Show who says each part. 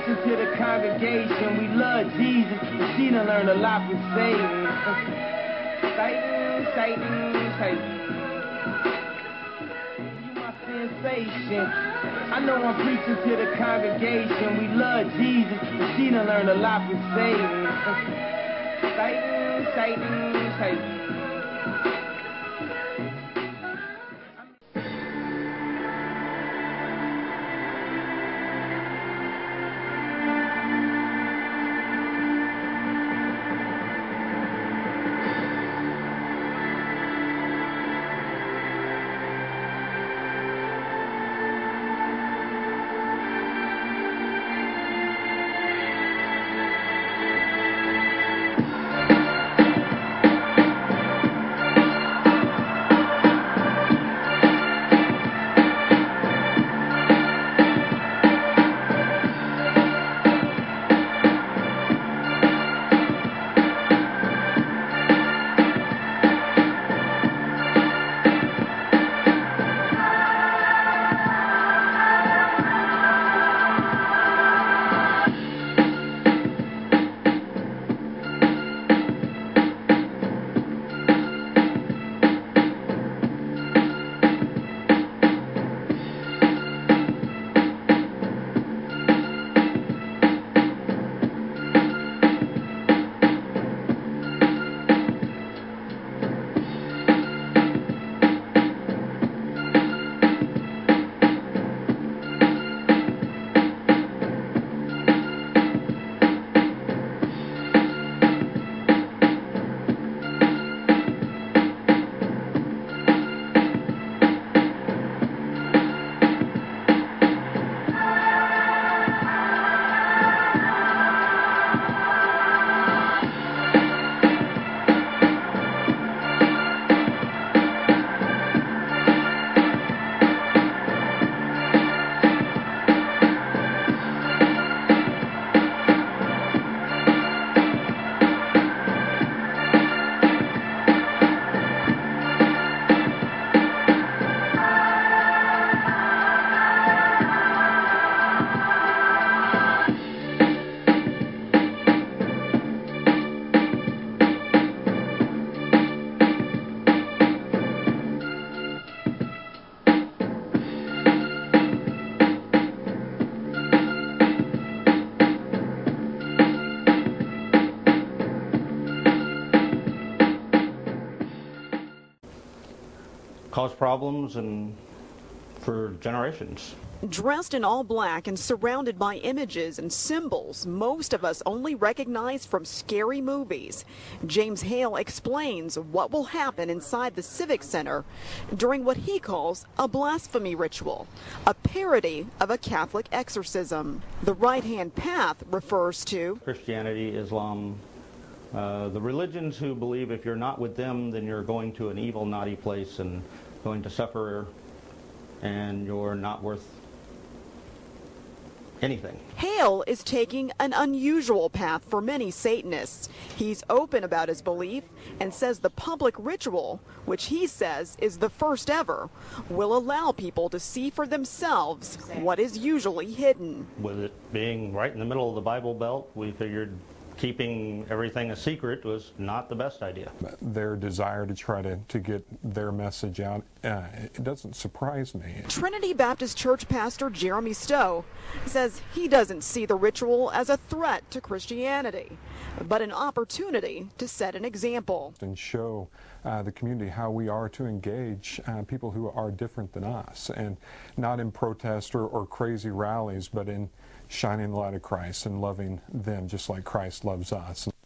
Speaker 1: preaching to the congregation. We love Jesus, but she done learned a lot from Satan. Satan, Satan, Satan. You my sensation. I know I'm preaching to the congregation. We love Jesus, but she done learned a lot from Satan. Satan, Satan, Satan.
Speaker 2: Cause problems and for generations.
Speaker 3: Dressed in all black and surrounded by images and symbols most of us only recognize from scary movies, James Hale explains what will happen inside the Civic Center during what he calls a blasphemy ritual, a parody of a Catholic exorcism. The right-hand path refers to
Speaker 2: Christianity, Islam, the religions who believe if you're not with them, then you're going to an evil, naughty place and going to suffer, and you're not worth anything.
Speaker 3: Hale is taking an unusual path for many Satanists. He's open about his belief and says the public ritual, which he says is the first ever, will allow people to see for themselves what is usually hidden.
Speaker 2: With it being right in the middle of the Bible Belt, we figured keeping everything a secret was not the best idea.
Speaker 4: Their desire to try to get their message out, it doesn't surprise me.
Speaker 3: Trinity Baptist Church pastor Jeremy Stowe says he doesn't see the ritual as a threat to Christianity, but an opportunity to set an example.
Speaker 4: And show the community how we are to engage people who are different than us, and not in protest or crazy rallies, but in shining the light of Christ and loving them just like Christ loves us.